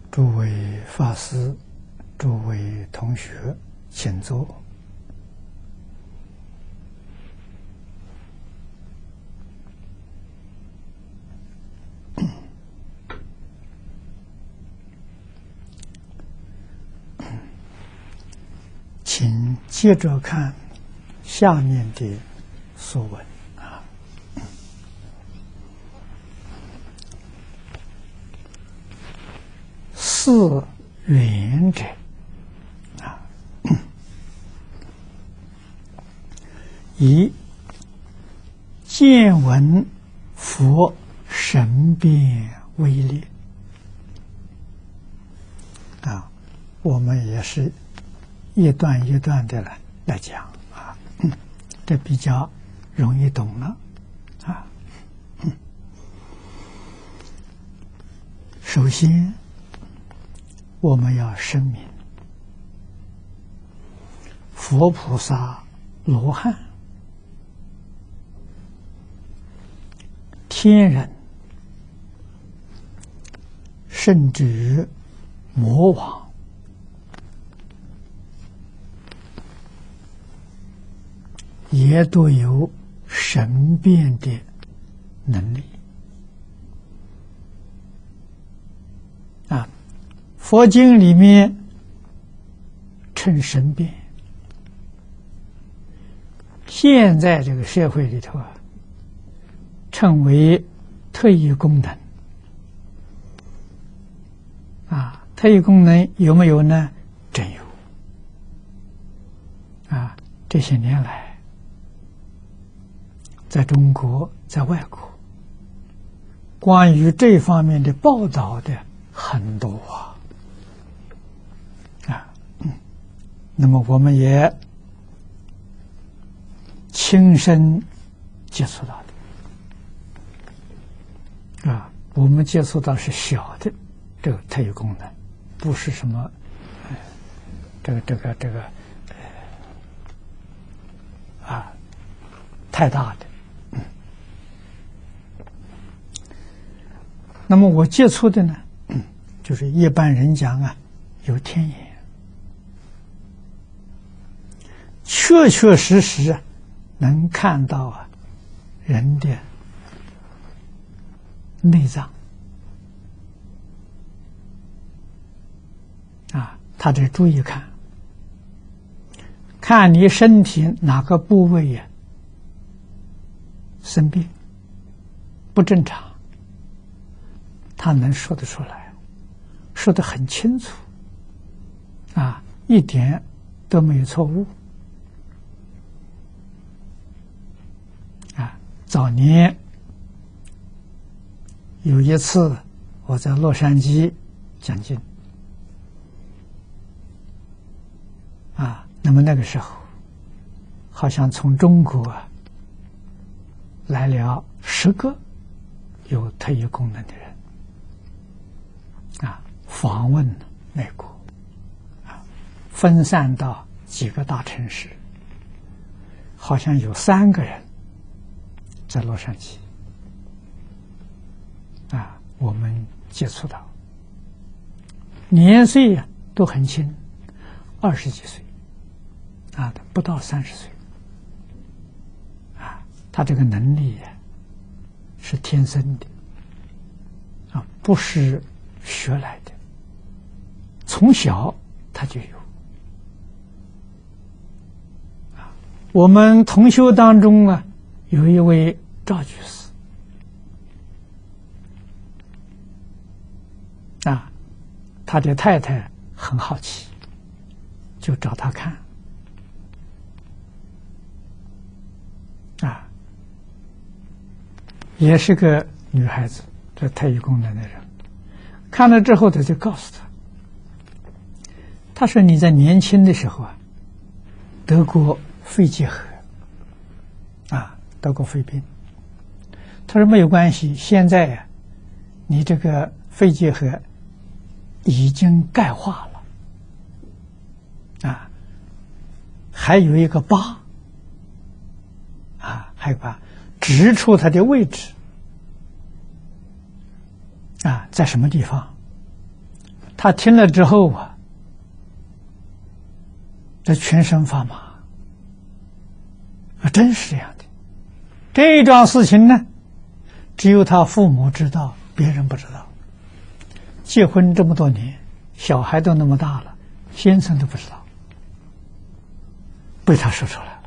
诸位法师、诸位同学，请坐。请接着看下面的说文啊。四缘者啊，以见闻佛神变为例啊，我们也是一段一段的来讲啊，这比较容易懂了啊。首先，我们要声明，佛菩萨、罗汉、天人，甚至于魔王，也都有神变的能力啊。佛经里面称神变，现在这个社会里头啊，称为特异功能啊。特异功能有没有呢？真有啊！这些年来，在中国，在外国，关于这方面的报道的很多啊。那么我们也亲身接触到的啊，我们接触到是小的这个特异功能，不是什么太大的。那么我接触的呢，就是一般人讲啊，有天眼。确确实实能看到啊人的内脏啊，他得注意看，看你身体哪个部位呀生病不正常，他能说得出来，说得很清楚啊，一点都没有错误。早年有一次我在洛杉矶讲经啊，那么那个时候好像从中国来了10个有特异功能的人啊，访问美国啊，分散到几个大城市，好像有3个人在洛杉矶啊，我们接触到，年岁都很轻，20几岁啊，不到30岁啊，他这个能力是天生的啊，不是学来的，从小他就有啊。我们同修当中啊，有一位赵居士啊，他的太太很好奇，就找他看啊，也是个女孩子，这特异功能的人，看了之后他就告诉他说你在年轻的时候啊得过肺结核啊，得过肺病。他说没有关系，现在你这个肺结核已经钙化了啊，还有一个疤啊，还有疤指出它的位置啊，在什么地方？ 他听了之后啊，这全身发麻啊，真是这样的。这桩事情呢，只有他父母知道，别人不知道。结婚这么多年，小孩都那么大了，先生都不知道，被他说出来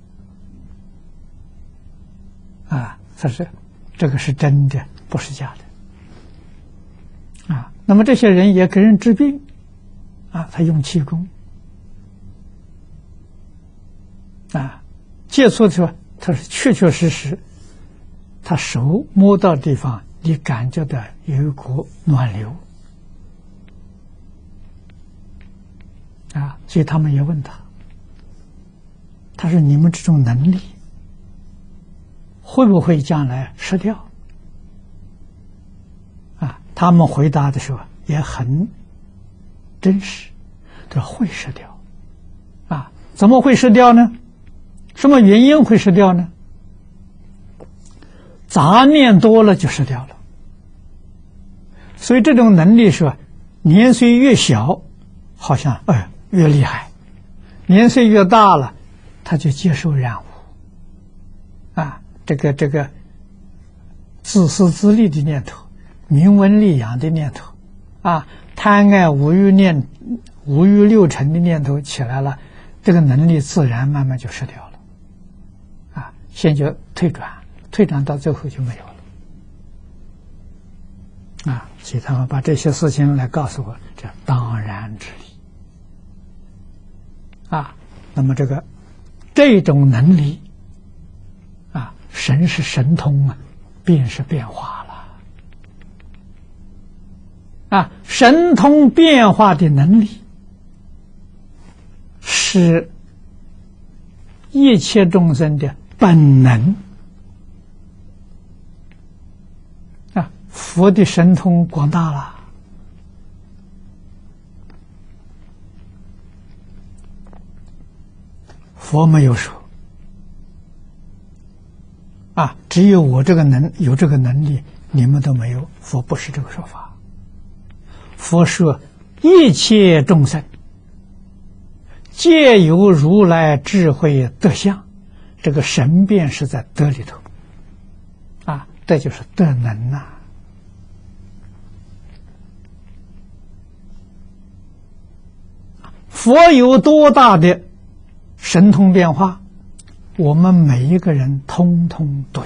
了。啊，这个是真的，不是假的。啊，那么这些人也给人治病，啊，他用气功，啊，接触的时候，他是确确实实，他手摸到地方，你感觉到有一股暖流，啊，所以他们也问他说你们这种能力会不会将来失掉？啊，他们回答的时候也很真实，这会失掉。啊，怎么会失掉呢？什么原因会失掉呢？杂念多了就失掉了。所以这种能力是年岁越小，好像越厉害；年岁越大了，他就接受染污。啊，这个自私自利的念头，名闻利养的念头，啊，贪爱五欲六尘的念头起来了，这个能力自然慢慢就失掉了。啊，先就退转到最后就没有了。啊，所以他们把这些事情来告诉我，这当然之理。啊，那么这种能力，啊，神是神通啊，变是变化了。啊，神通变化的能力，是一切众生的本能。啊，佛的神通广大了。佛没有说，啊，只有我有这个能力，你们都没有。佛不是这个说法。佛说一切众生皆有如来智慧德相，这个神变是在德里头。啊，这就是德能呐。佛有多大的神通变化，我们每一个人通通都有。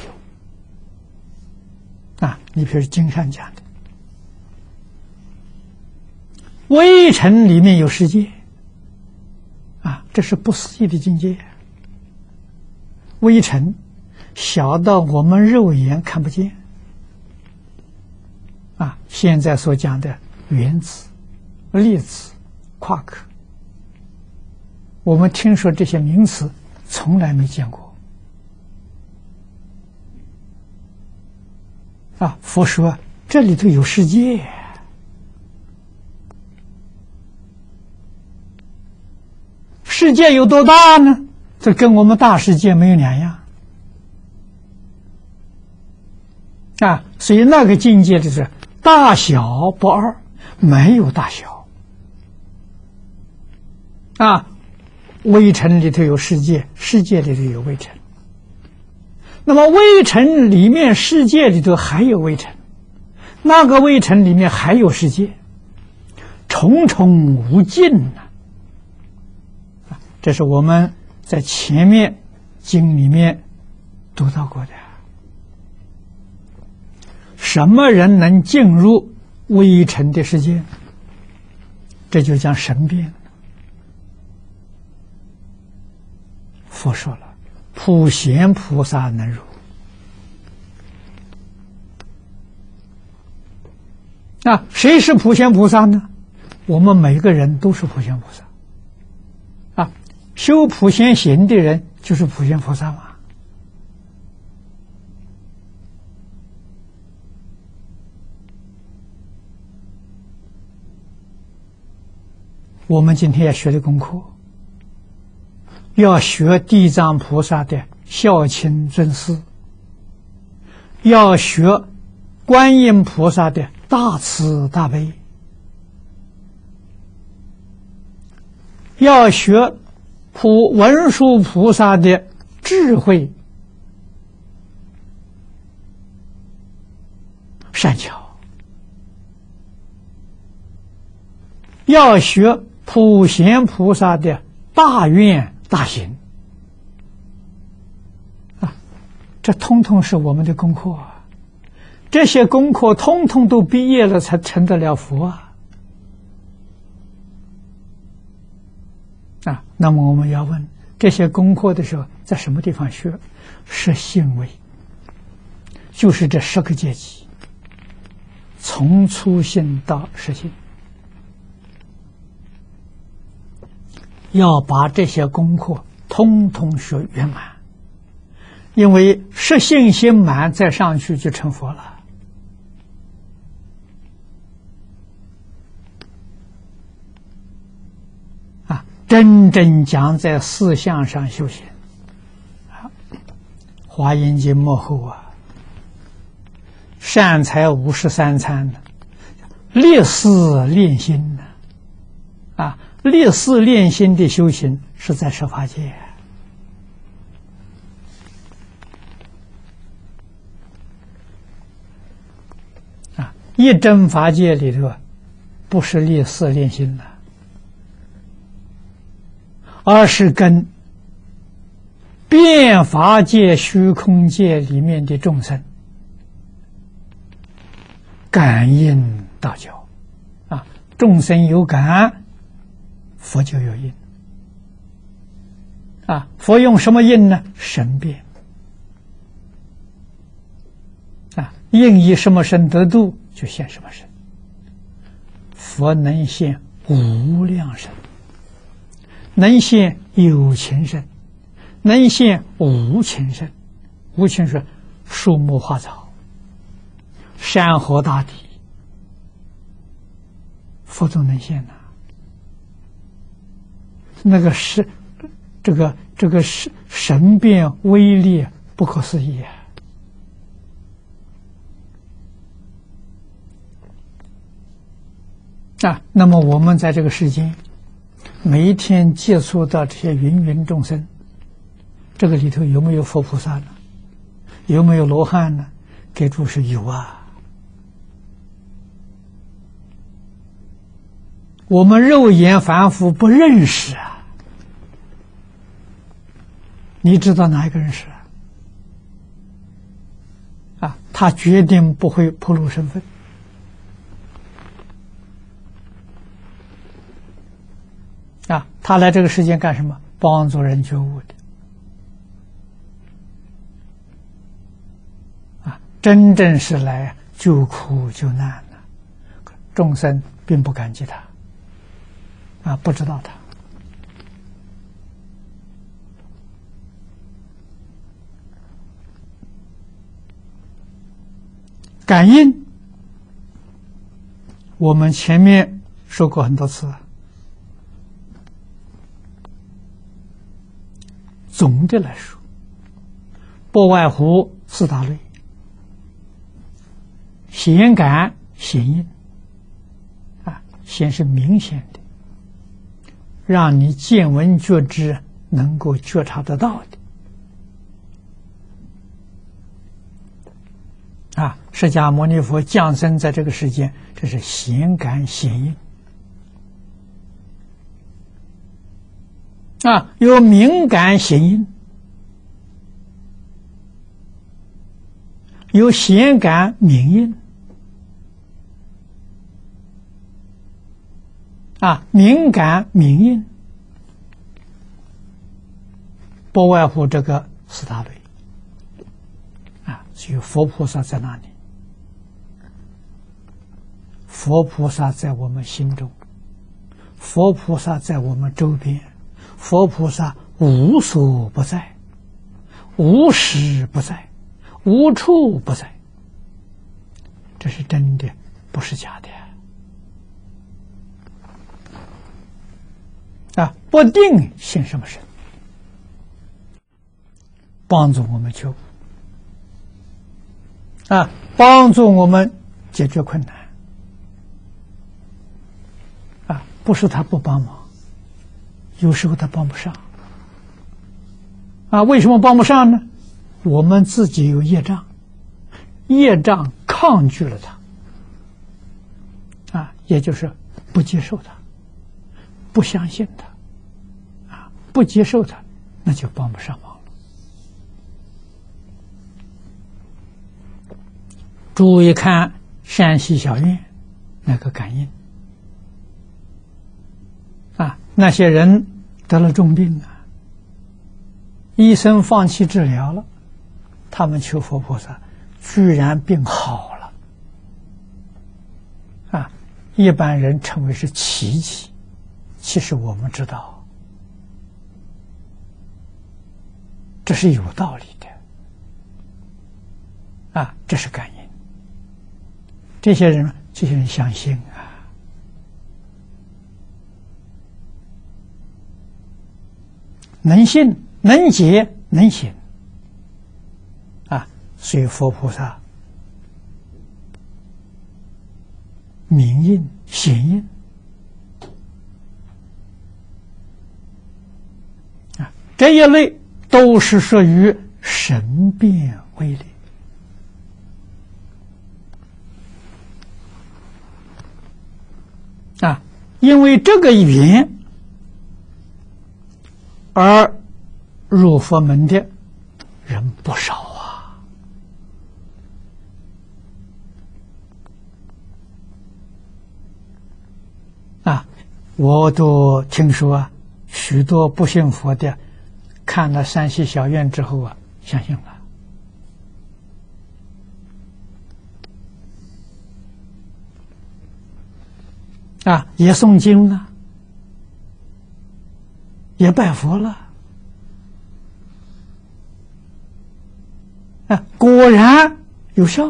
啊，你比如经上讲的，微尘里面有世界，啊，这是不思议的境界。微尘小到我们肉眼看不见，啊，现在所讲的原子、粒子、夸克，我们听说这些名词，从来没见过。啊，佛说这里头有世界，世界有多大呢？这跟我们大世界没有两样。啊，所以那个境界就是大小不二，没有大小。啊，微尘里头有世界，世界里头有微尘。那么微尘里面，世界里头还有微尘，那个微尘里面还有世界，重重无尽呐。这是我们在前面经里面读到过的。什么人能进入微尘的世界？这就叫神变。佛说了，普贤菩萨能入。那谁是普贤菩萨呢？我们每个人都是普贤菩萨。啊，修普贤行的人就是普贤菩萨嘛。我们今天要学的功课，要学地藏菩萨的孝亲尊师，要学观音菩萨的大慈大悲， 要学文殊菩萨的智慧善巧，要学普贤菩萨的大愿大行啊，这通通是我们的功课啊。这些功课通通都毕业了，才成得了佛啊！啊，那么我们要问，这些功课的时候，在什么地方学？是行为，就是这10个阶级，从初信到实信，要把这些功课通通学圆满，因为实信心满，再上去就成佛了。真正讲在4相上修行，华严经末后啊，善财53参呢，立誓练心呢，啊，立誓练心的修行是在十法界啊，一真法界里头不是立誓练心的。而是跟变法界、虚空界里面的众生感应道交啊，众生有感，佛就有应啊。佛用什么应呢？神变啊，应以什么身得度，就现什么身。佛能现无量身。能现有情身，能现无情身。无情是树木花草、山河大地，佛都能现呐。那个是这个是神变威力不可思议啊！那么我们在这个世间，每一天接触到这些芸芸众生，这个里头有没有佛菩萨呢？有没有罗汉呢？给诸是有啊。我们肉眼凡夫不认识啊。你知道哪一个人是啊？他决定不会暴露身份。啊，他来这个世界干什么？帮助人觉悟的。啊，真正是来救苦救难的。众生并不感激他，啊，不知道他。感应，我们前面说过很多次。总的来说，不外乎4大类：显感、显应。啊，显是明显的，让你见闻觉知能够觉察得到的。啊，释迦牟尼佛降生在这个世间，这是显感显应。啊，有明感显应，有显感明应。啊，明感明应，不外乎这个4大类。啊，所以佛菩萨在哪里？佛菩萨在我们心中，佛菩萨在我们周边。佛菩萨无所不在，无时不在，无处不在。这是真的，不是假的。啊，不定现什么身，帮助我们求，啊，帮助我们解决困难。啊，不是他不帮忙。 有时候他帮不上。为什么帮不上呢？我们自己有业障，业障抗拒了他，也就是不接受他，不相信他，不接受他，那就帮不上忙了。注意看山西小院那个感应那些人得了重病医生放弃治疗了，他们求佛菩萨，居然病好了一般人称为是奇迹，其实我们知道这是有道理的这是感应。这些人相信能信能解能行所以佛菩萨明印显印这一类都是属于神变威力因为这个缘而入佛门的人不少我都听说许多不信佛的看了山西小院之后相信了也诵经了，也拜佛了果然有效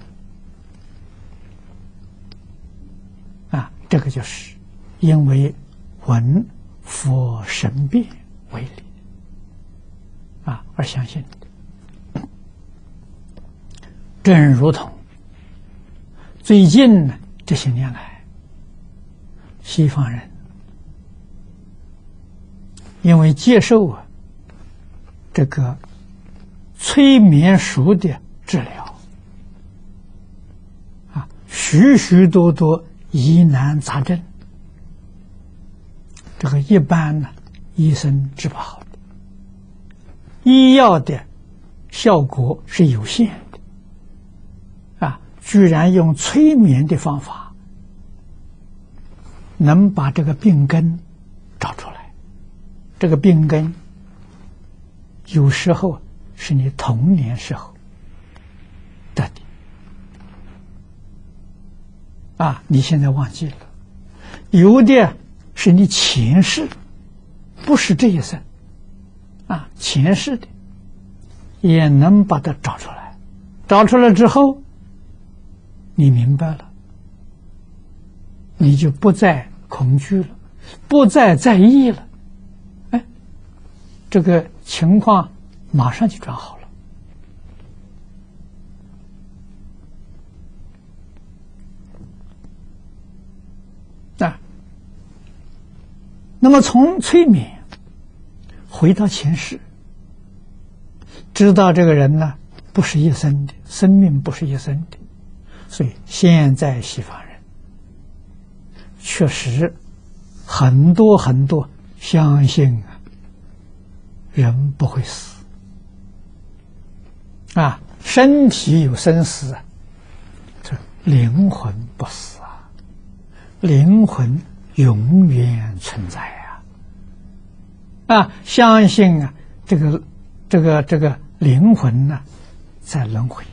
这个就是因为闻佛神变为理而相信正如同最近这些年来西方人因为接受这个催眠术的治疗许许多多疑难杂症，这个一般医生治不好的，医药的效果是有限的居然用催眠的方法能把这个病根找出来。这个病根有时候是你童年时候得的你现在忘记了，有的是你前世，不是这一生前世的也能把它找出来，找出来之后你明白了，你就不再恐惧了，不再在意了，这个情况马上就转好了那么从催眠回到前世，知道这个人不是一生的，生命不是一生的，所以现在西方人确实很多很多相信人不会死身体有生死这灵魂不死灵魂永远存在相信这个灵魂在轮回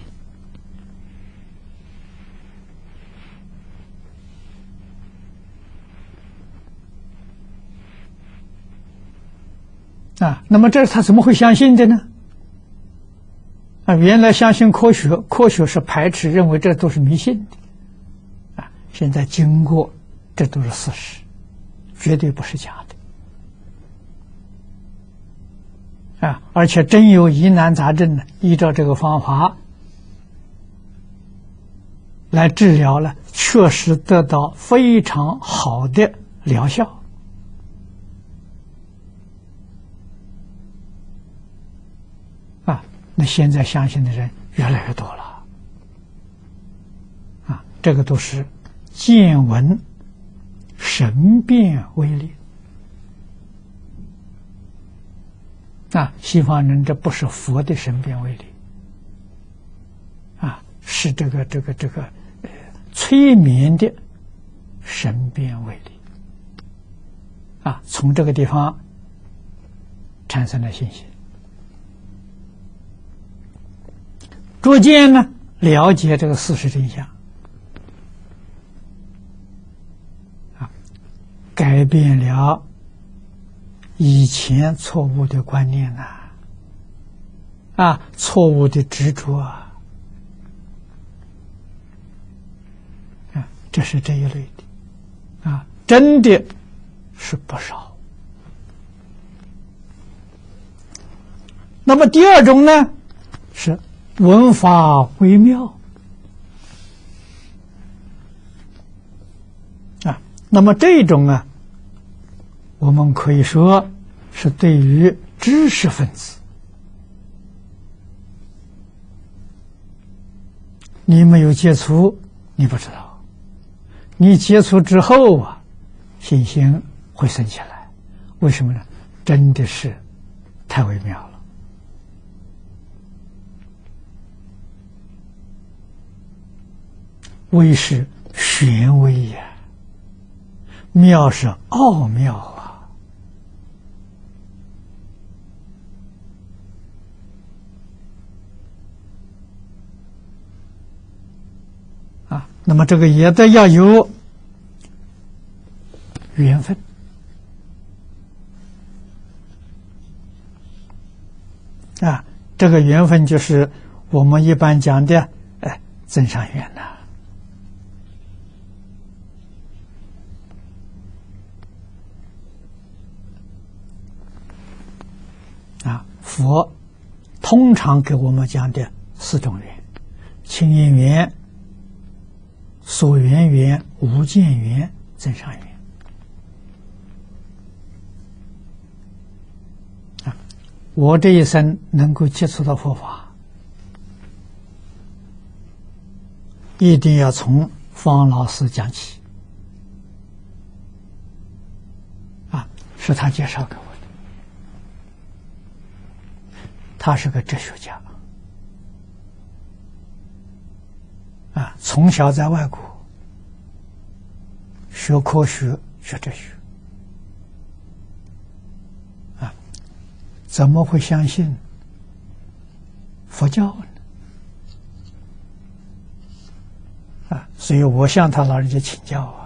那么这他怎么会相信的呢？原来相信科学，科学是排斥，认为这都是迷信的现在经过，这都是事实，绝对不是假的而且真有疑难杂症依照这个方法来治疗了，确实得到非常好的疗效那现在相信的人越来越多了，啊，这个都是见闻神变威力。啊，西方人这不是佛的神变威力，啊，是这个催眠的神变威力，啊，从这个地方产生了信心，逐渐呢了解这个事实真相，啊，改变了以前错误的观念啊，错误的执着啊，这是这一类的，啊，真的是不少。那么第二种呢，是闻法微妙啊，那么这种啊，我们可以说是对于知识分子，你没有接触，你不知道；你接触之后啊，信心会升起来。为什么呢？真的是太微妙了。微是玄微呀，妙是奥妙啊！那么这个也得要有缘分啊，这个缘分就是我们一般讲的增上缘呐。啊，佛通常给我们讲的四种缘：清净缘、所缘缘、无间缘、增上缘。啊，我这一生能够接触到佛法，一定要从方老师讲起。啊，是他介绍给我的。他是个哲学家，啊，从小在外国学科学、学哲学，啊，怎么会相信佛教呢？啊，所以我向他老人家请教啊，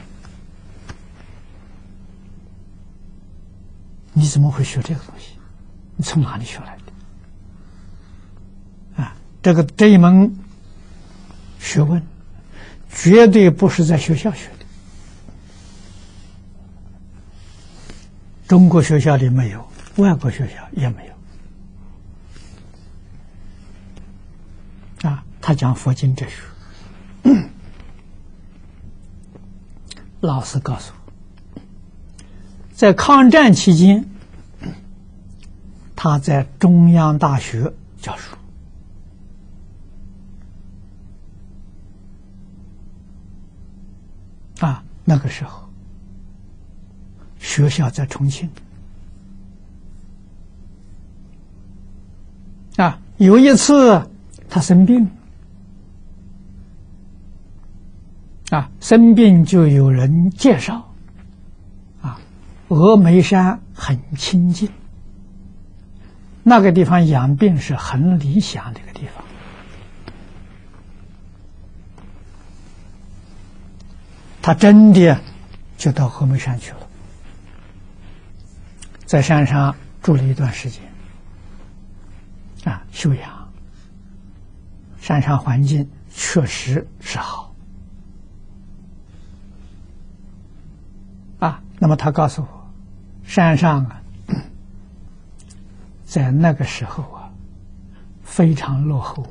你怎么会学这个东西？你从哪里学来的？这一门学问绝对不是在学校学的，中国学校里没有，外国学校也没有。啊，他讲佛经哲学，老师告诉我，在抗战期间，他在中央大学教书。啊，那个时候学校在重庆。啊，有一次他生病，啊，生病就有人介绍，啊，峨眉山很清净，那个地方养病是很理想的一个地方。他真的就到峨眉山去了，在山上住了一段时间，啊，休养。山上环境确实是好，啊，那么他告诉我，山上啊，在那个时候啊，非常落后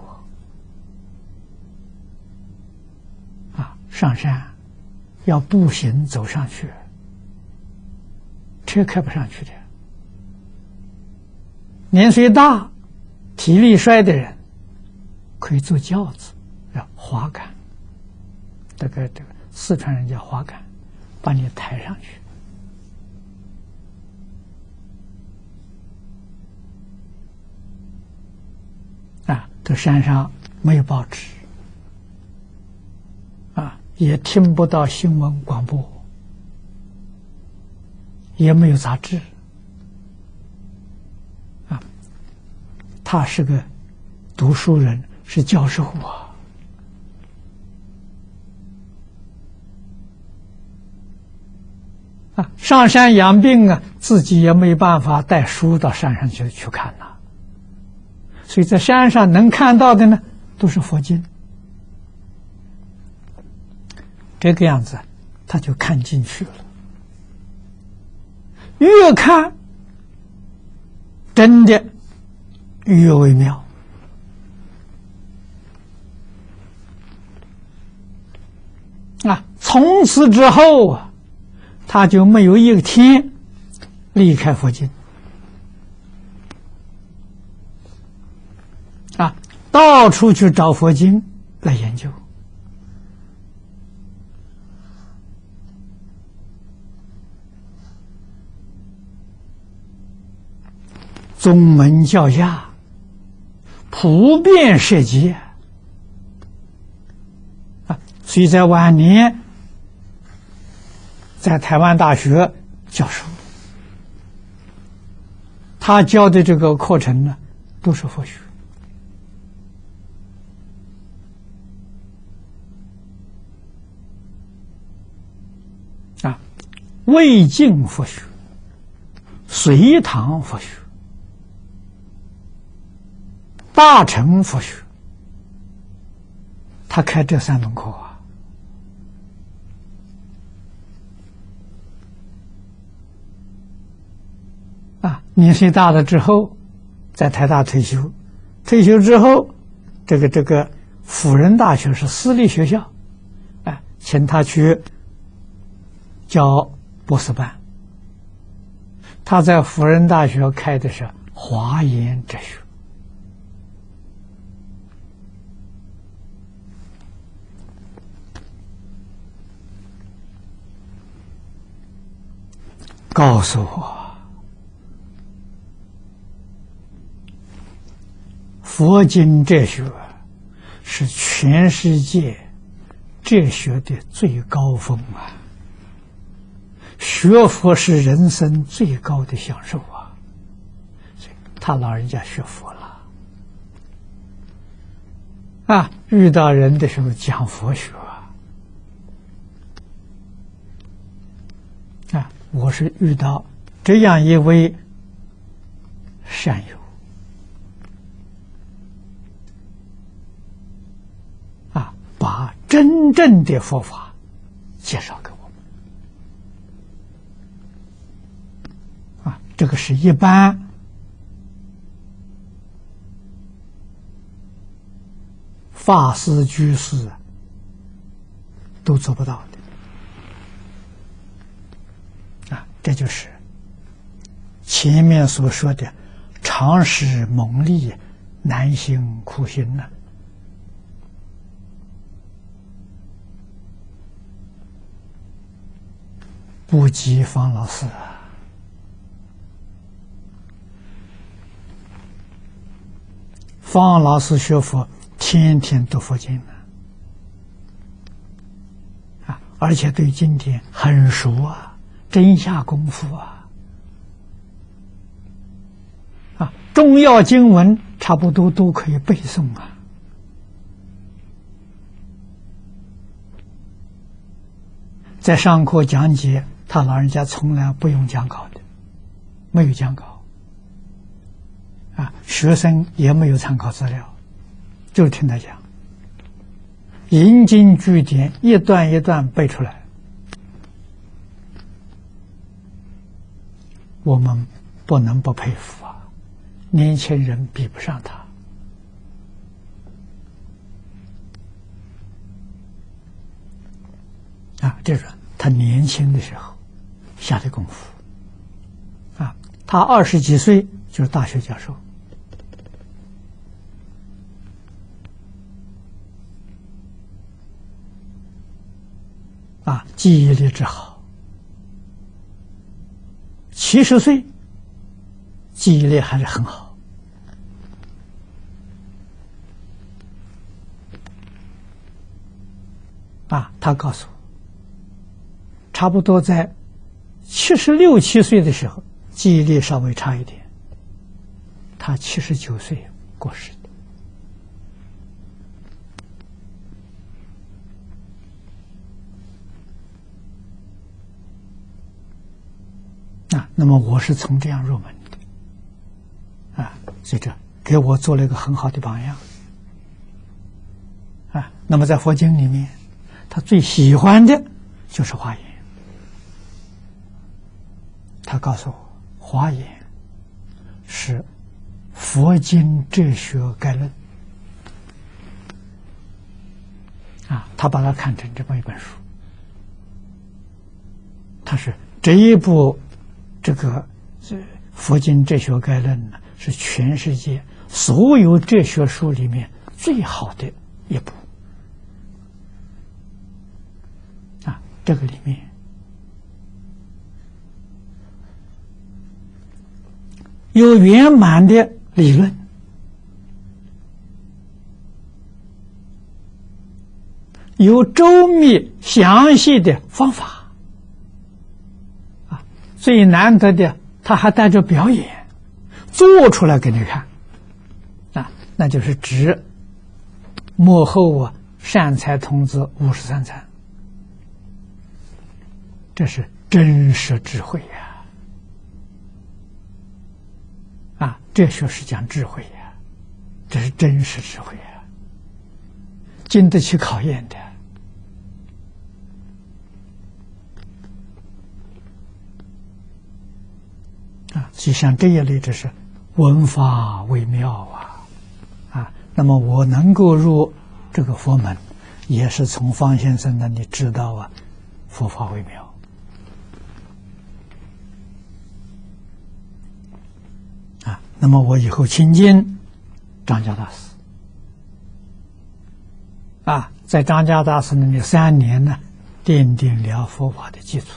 啊，上山要步行走上去，车开不上去的。年岁大， 体力衰的人可以坐轿子，叫滑竿，这个四川人叫滑竿，把你抬上去。这山上没有报纸，也听不到新闻广播，也没有杂志，他是个读书人，是教授上山养病自己也没办法带书到山上去看呐。所以在山上能看到的呢，都是佛经。这个样子，他就看进去了。越看，真的越微妙。从此之后他就没有一天离开佛经。到处去找佛经来研究。宗门教下普遍涉及所以在晚年在台湾大学教授，他教的这个课程呢，都是佛学。魏晋佛学、隋唐佛学、大乘佛学，他开这3门课年岁大了之后，在台大退休，退休之后，这个辅仁大学是私立学校，请他去教博士班。他在辅仁大学开的是华严哲学，告诉我，佛经哲学是全世界哲学的最高峰学佛是人生最高的享受所以他老人家学佛了遇到人的时候讲佛学我是遇到这样一位善友把真正的佛法介绍给我们这个是一般法师居士都做不到的这就是前面所说的常识蒙历难行苦行不及方老师方老师学佛天天读佛经而且对经典很熟真下功夫重要经文差不多都可以背诵在上课讲解，他老人家从来不用讲稿的，没有讲稿学生也没有参考资料，就听他讲，引经据典，一段一段背出来。我们不能不佩服年轻人比不上他这是他年轻的时候下的功夫他20几岁就是大学教授记忆力之好，70岁记忆力还是很好。他告诉我，差不多在76、7岁的时候，记忆力稍微差一点。他79岁过世的。那么我是从这样入门的，所以这给我做了一个很好的榜样。那么在佛经里面，他最喜欢的就是华严。他告诉我，华严是佛经哲学概论他把它看成这么一本书。他是这一部佛经哲学概论呢，是全世界所有哲学书里面最好的一部这个里面有圆满的理论，有周密详细的方法最难得的，他还带着表演做出来给你看那就是指幕后善财童子53参，这是真实智慧哲学是讲智慧这是真实智慧经得起考验的就像这一类，这是闻法为妙那么我能够入这个佛门，也是从方先生那里知道佛法为妙那么我以后亲近张家大师在张家大师那里3年呢，奠定了佛法的基础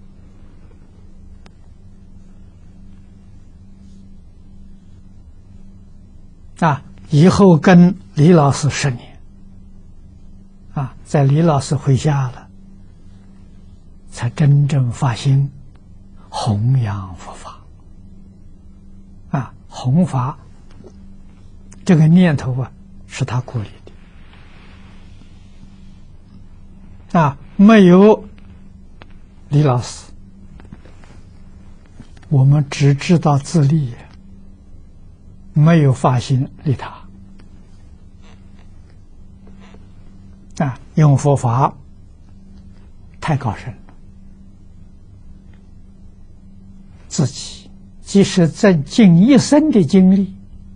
以后跟李老师10年在李老师麾下了，才真正发心弘扬佛法弘法这个念头是他鼓励的没有李老师，我们只知道自利，没有发心利他用佛法太高深了，自己即使尽一生的精力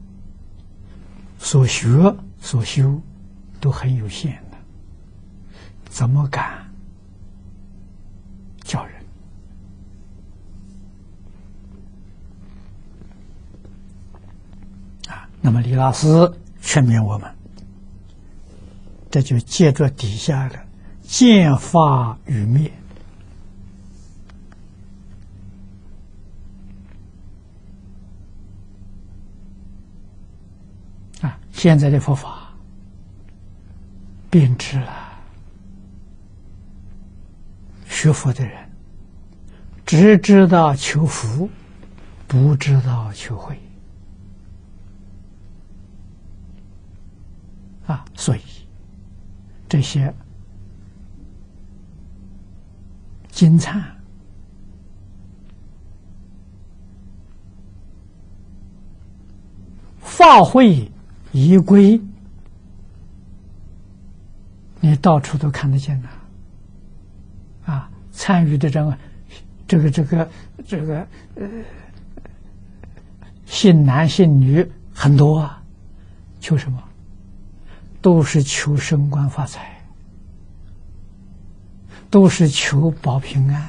所学所修都很有限的，怎么敢教人那么李老师劝勉我们，这就借着底下的见法与灭现在的佛法变质了，学佛的人只知道求福，不知道求慧所以这些经忏法会仪规，你到处都看得见的参与的人这个信男信女很多求什么？都是求升官发财，都是求保平安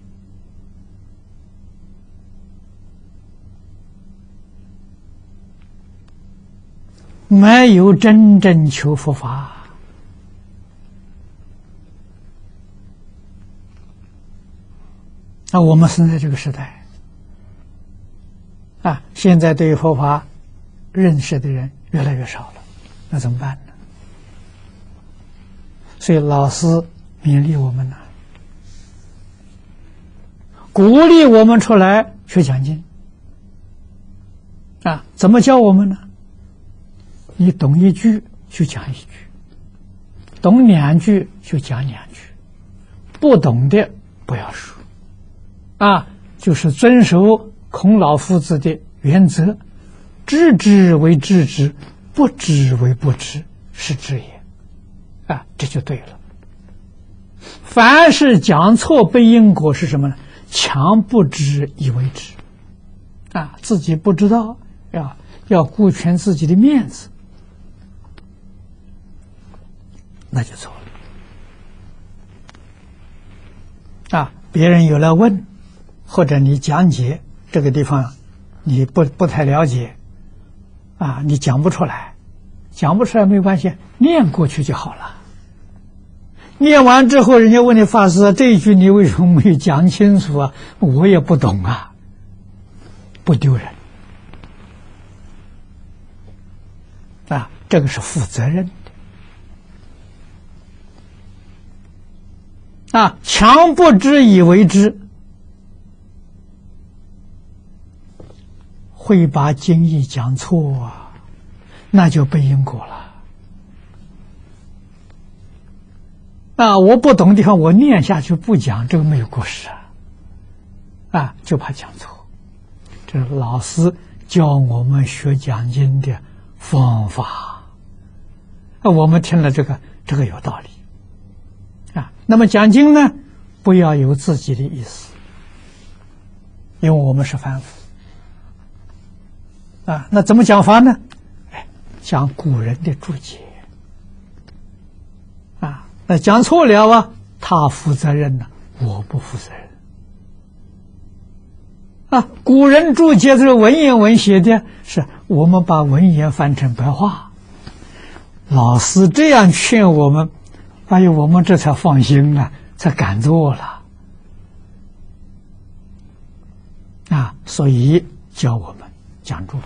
没有真正求佛法那我们生在这个时代啊，现在对于佛法认识的人越来越少了，那怎么办呢？所以老师勉励我们呢，鼓励我们出来学讲经啊，怎么教我们呢？你懂一句就讲一句，懂两句就讲两句，不懂的不要说啊，就是遵守孔老夫子的原则，知之为知之，不知为不知，是知也啊，这就对了。凡是讲错背因果是什么呢？强不知以为知啊，自己不知道，要顾全自己的面子，那就错了啊。别人有来问，或者你讲解这个地方你不太了解啊，你讲不出来没关系，念过去就好了。念完之后，人家问你法师这一句你为什么没有讲清楚啊？我也不懂啊，不丢人啊，这个是负责任的啊。强不知以为知，会把经义讲错啊，那就背因果了。啊，我不懂的地方我念下去不讲，这个没有过失啊，就怕讲错。这是老师教我们学讲经的方法啊，我们听了这个有道理啊。那么讲经呢，不要有自己的意思，因为我们是凡夫啊。那怎么讲法呢？讲古人的注解啊。那讲错了啊，他负责任呢，我不负责任啊。古人注解这个文言文写的，是我们把文言翻成白话。老师这样劝我们，哎呦，我们这才放心了，才敢做了啊。所以教我们讲注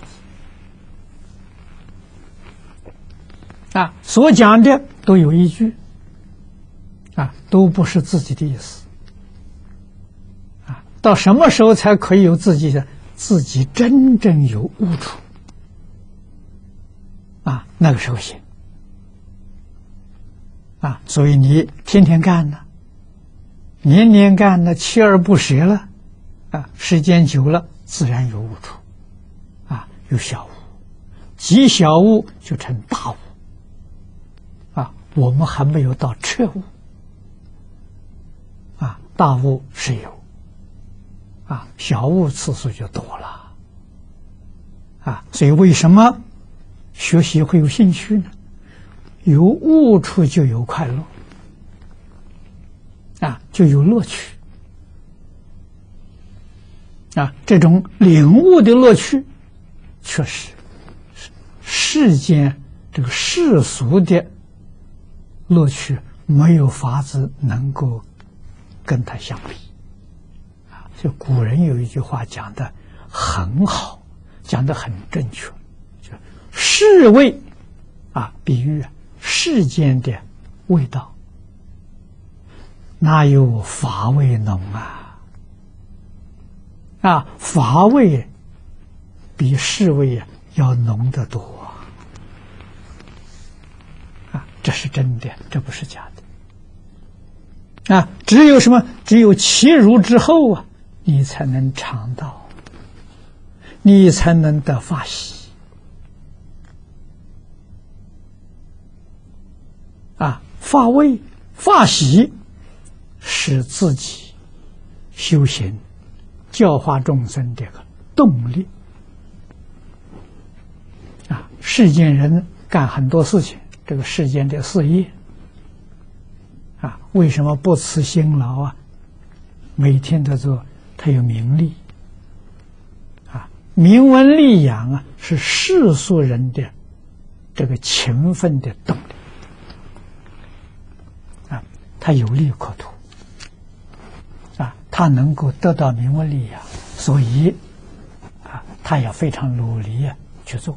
啊，所讲的都有依据啊，都不是自己的意思啊。到什么时候才可以有自己真正有悟处啊？那个时候行啊。所以你天天干呢，年年干呢，锲而不舍了啊，时间久了自然有悟处啊，有小悟，极小悟就成大悟啊。我们还没有到彻悟啊，大悟是有啊，小悟次数就多了啊。所以为什么学习会有兴趣呢？有悟处就有快乐啊，就有乐趣啊。这种领悟的乐趣，确实世间这个世俗的乐趣没有法子能够跟它相比啊。就古人有一句话讲的很好，讲的很正确，就世味啊，比喻世间的味道哪有法味浓啊？啊，法味比世味要浓得多啊！这是真的，这不是假的啊！只有什么？只有其如之后啊，你才能尝到，你才能得法喜啊！法味、法喜是自己修行、教化众生的个动力啊！世间人干很多事情，这个世间的事业啊，为什么不辞辛劳啊？每天都做，他有名利啊，名闻利养啊，是世俗人的这个勤奋的动力啊，他有利可图啊，他他能够得到名闻利养，所以他也非常努力去做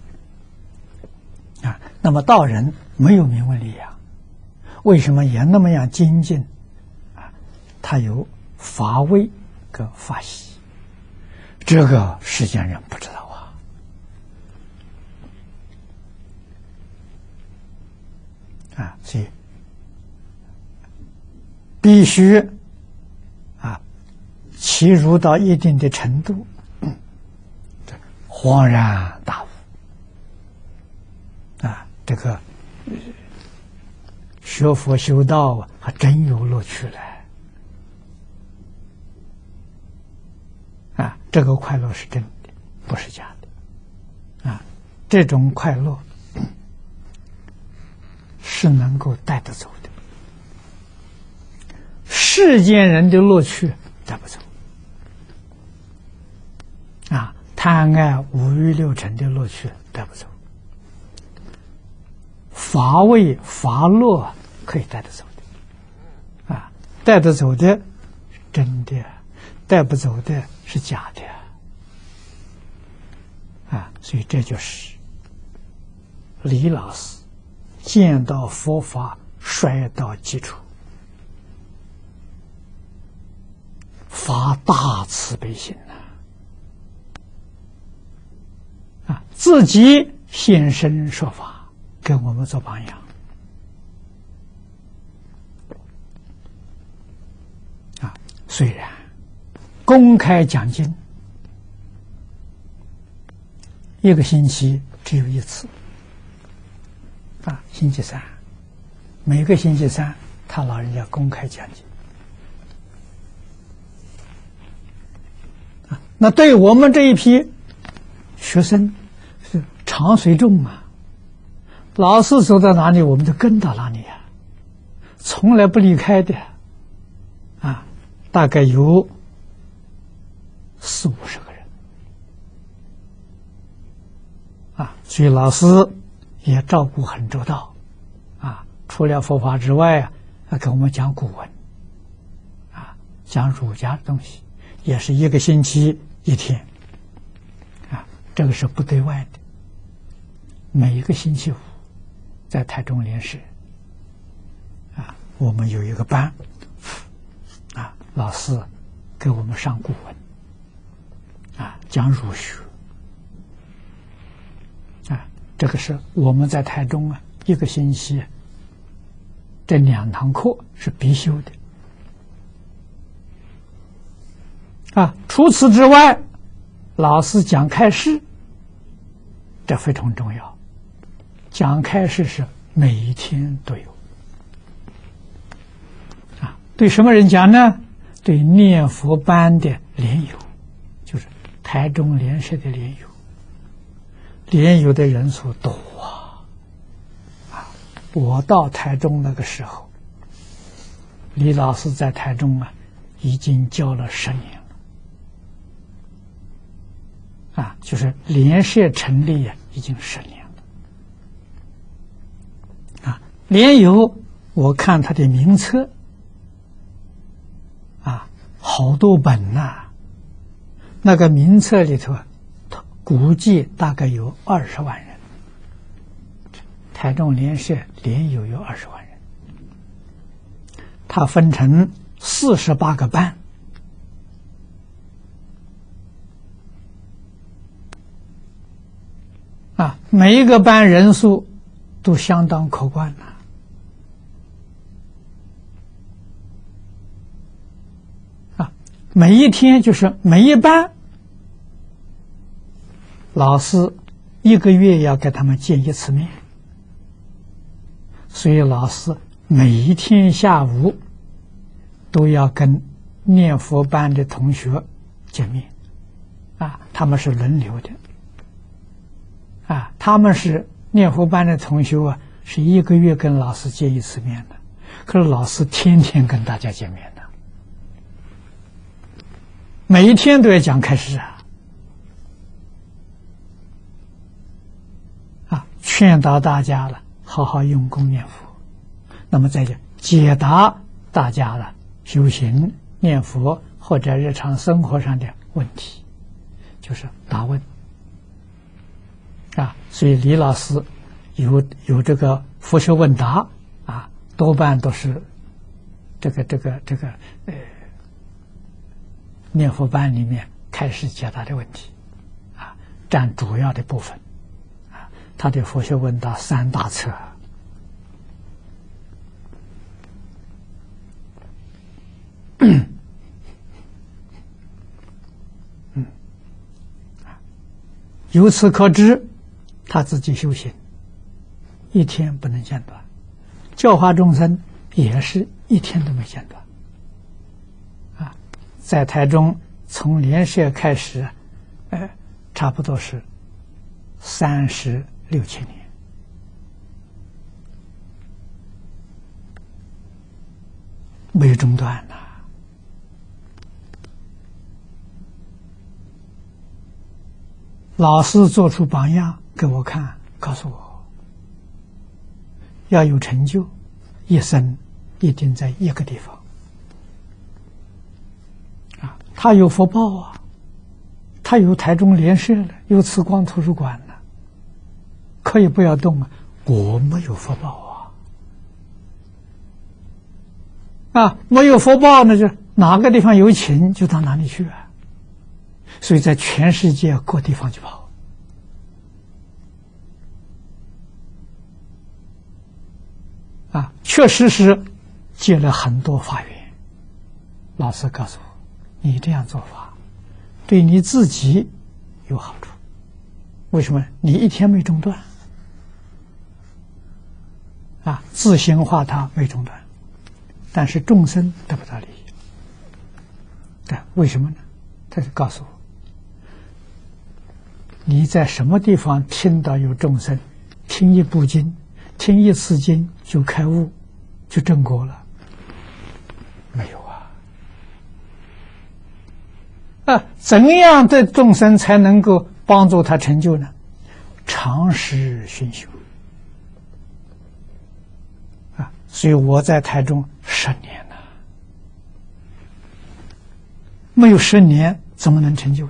那么道人没有名闻利养，为什么也那么样精进他有法味跟法喜，这个世间人不知道所以必须其入到一定的程度，恍然大悟这个学佛修道还真有乐趣了这个快乐是真的，不是假的这种快乐是能够带得走的，世间人的乐趣带不走贪爱五欲六尘的乐趣带不走，法味法乐可以带得走的带得走的是真的，带不走的是假的所以这就是李老师见到佛法摔到基础，发大慈悲心自己现身说法，给我们做榜样虽然公开讲经一个星期只有一次星期三，每个星期三他老人家公开讲经那对我们这一批学生是常随众老师走到哪里我们就跟到哪里从来不离开的大概有40-50个人所以老师也照顾很周到除了佛法之外给我们讲古文讲儒家的东西，也是一个星期一天这个是不对外的，每一个星期五在台中莲社我们有一个班老师给我们上古文讲儒学这个是我们在台中一个星期这2堂课是必修的除此之外老师讲开示，这非常重要，讲开示是每一天都有对什么人讲呢？对念佛班的莲友，就是台中莲社的莲友，莲友的人数多我到台中那个时候，李老师在台中已经教了10年了就是莲社成立已经10年了莲友我看他的名册好多本那个名册里头估计大概有20万人，台中莲社莲友有20万人，它分成48个班每一个班人数都相当可观每一天就是每一班老师1个月要给他们见1次面，所以老师每一天下午都要跟念佛班的同学见面他们是轮流的他们是念佛班的同学是1个月跟老师见1次面的，可是老师天天跟大家见面的，每一天都要讲开示劝导大家了好好用功念佛，那么再解答大家了修行念佛或者日常生活上的问题，就是答问啊。所以李老师有这个佛学问答啊，多半都是这个念佛班里面开始解答的问题啊，占主要的部分啊。他的佛学问答3大册。由此可知，他自己修行一天不能间断，教化众生也是一天都没间断。啊，在台中从莲社开始，差不多是36、7年，没有中断呐。老师做出榜样给我看，告诉我要有成就，一生一定在一个地方啊。他有福报啊，他有台中莲社了，有慈光图书馆了，可以不要动啊。我没有福报啊，没有福报那就哪个地方有情就到哪里去啊。所以在全世界各地方去跑啊，确实是结了很多法缘。老师告诉我，你这样做法对你自己有好处。为什么？你一天没中断啊，自行化他没中断，但是众生得不到利益。但为什么呢？他就告诉我，你在什么地方听到有众生听一部经，听一次经就开悟，就正果了？没有啊！怎样的众生才能够帮助他成就呢？长时熏修啊！所以我在台中10年了，没有10年怎么能成就呢？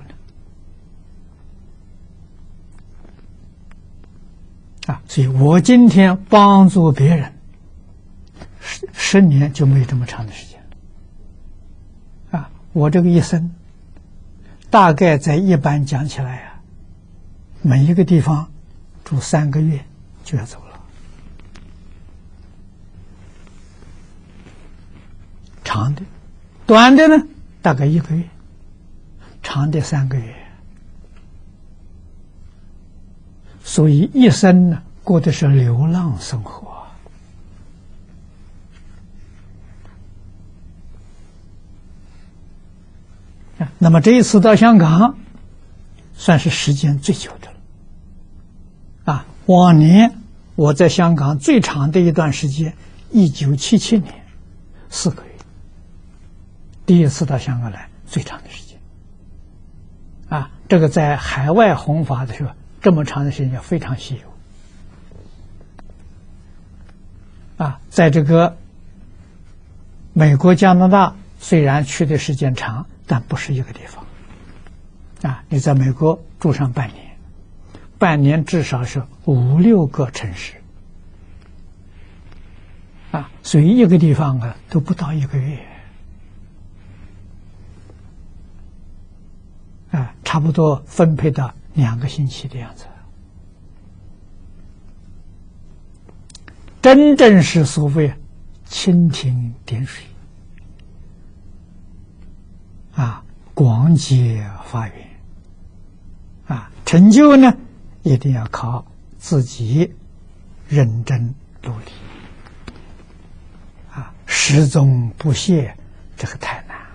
啊，所以我今天帮助别人10年就没有这么长的时间啊！我这个一生大概在一般讲起来啊，每一个地方住3个月就要走了，长的，短的呢大概1个月，长的3个月。所以一生呢过的是流浪生活啊。那么这一次到香港算是时间最久的了啊。往年我在香港最长的一段时间1977年4个月，第一次到香港来最长的时间啊。这个在海外弘法的时候这么长的时间非常稀有啊。在这个美国、加拿大虽然去的时间长，但不是一个地方啊。你在美国住上半年，半年至少是5、6个城市啊，所以一个地方啊都不到1个月啊，差不多分配到2个星期的样子。真正是所谓蜻蜓点水啊，广结法缘啊。成就呢一定要靠自己认真努力啊，始终不懈，这个太难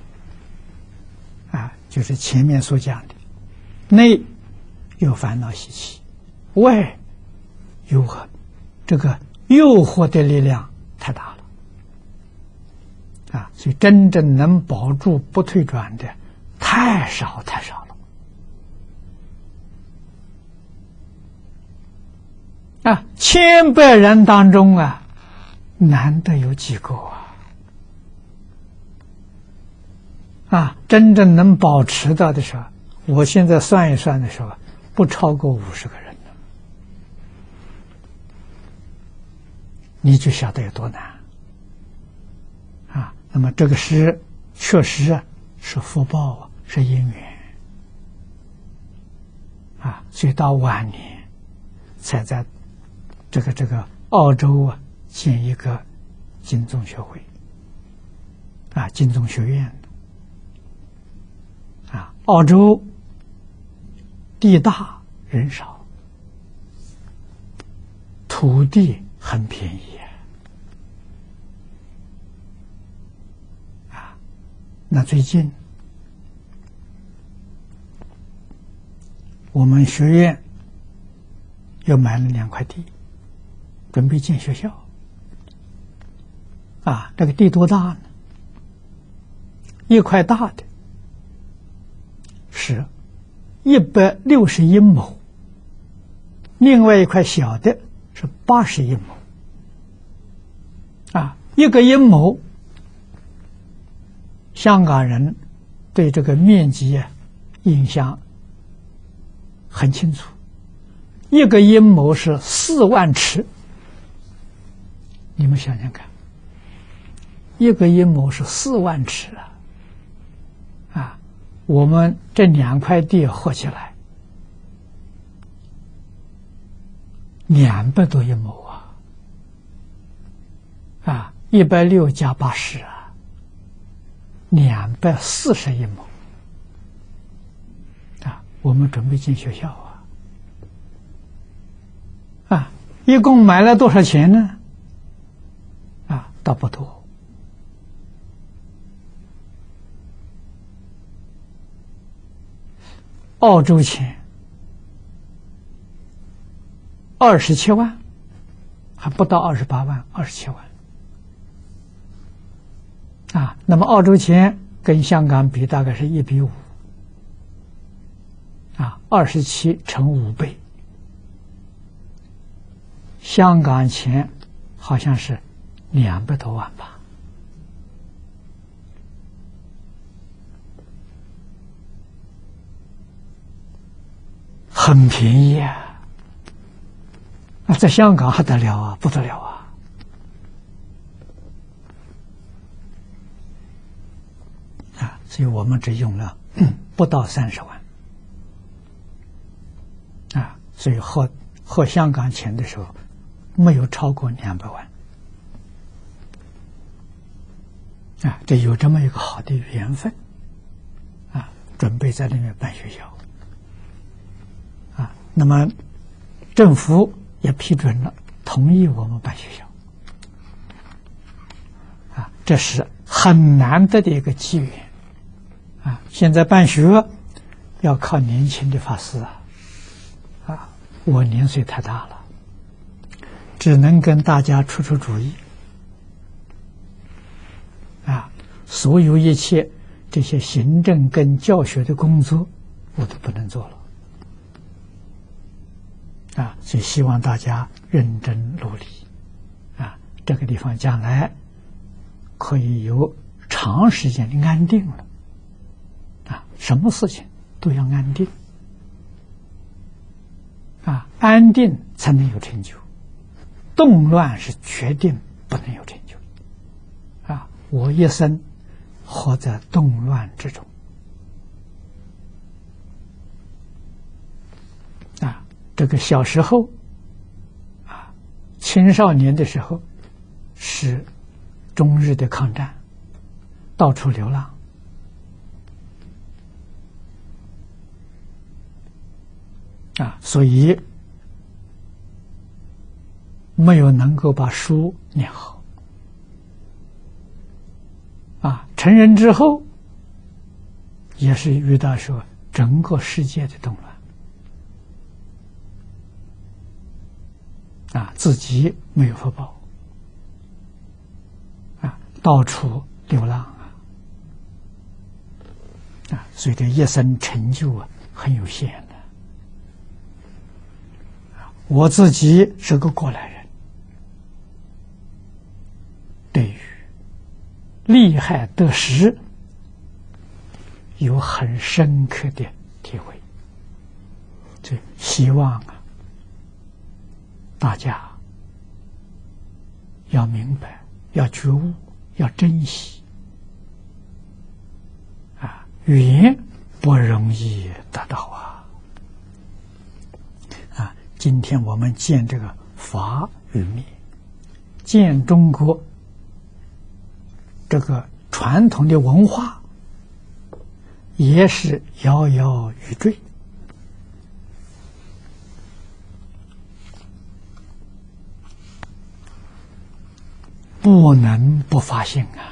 啊。就是前面所讲的，内有烦恼习气，外有这个诱惑的力量太大了啊。所以真正能保住不退转的太少太少了啊。千百人当中啊，难得有几个真正能保持到的时候，我现在算一算的时候，不超过50个人了，你就晓得有多难啊！那么这个是确实啊，是福报啊，是因缘啊，所以到晚年才在这个澳洲啊建一个经宗学会啊，经宗学院啊。澳洲地大人少，土地很便宜啊。那最近我们学院又买了2块地，准备建学校啊。这个地多大呢？一块大的是161亩，另外一块小的是81亩啊。一个1亩，香港人对这个面积啊印象很清楚，一个1亩是4万尺，你们想想看，一个1亩是4万尺啊！我们这2块地合起来200多1亩啊！160加80啊，241亩啊！我们准备建学校啊，一共买了多少钱呢？啊，倒不多。澳洲钱27万，还不到28万，27万啊。那么澳洲钱跟香港比大概是1比5啊，27乘5倍。香港钱好像是200多万吧。很便宜啊！在香港还得了啊，不得了啊！所以我们只用了不到30万啊，所以和香港钱的时候没有超过200万啊，这有这么一个好的缘分啊，准备在那边办学校。那么政府也批准了，同意我们办学校啊，这是很难得的一个机缘啊。现在办学要靠年轻的法师啊，我年岁太大了，只能跟大家出主意啊，所有一切这些行政跟教学的工作我都不能做了啊，所以希望大家认真努力啊！这个地方将来可以有长时间的安定了啊！什么事情都要安定啊，安定才能有成就，动乱是决定不能有成就啊！我一生活在动乱之中啊！这个小时候啊，青少年的时候是中日的抗战，到处流浪啊，所以没有能够把书念好啊。成人之后也是遇到说整个世界的动乱啊，自己没有福报啊，到处流浪啊，所以这一生成就啊很有限的。我自己是个过来人，对于利害得失有很深刻的体会。这希望啊，大家要明白，要觉悟，要珍惜啊！缘不容易得到啊！今天我们见这个法与灭，见中国这个传统的文化，也是摇摇欲坠。不能不发心啊！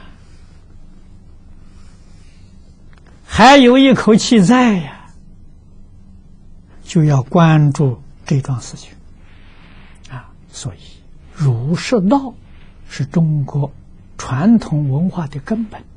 还有一口气在呀，就要关注这桩事情啊！所以，儒释道是中国传统文化的根本，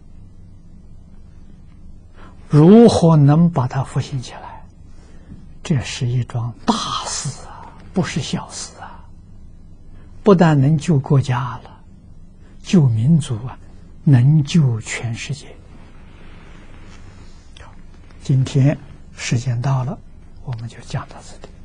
如何能把它复兴起来？这是一桩大事啊，不是小事啊！不但能救国家了，救民族啊，能救全世界。今天时间到了，我们就讲到这里。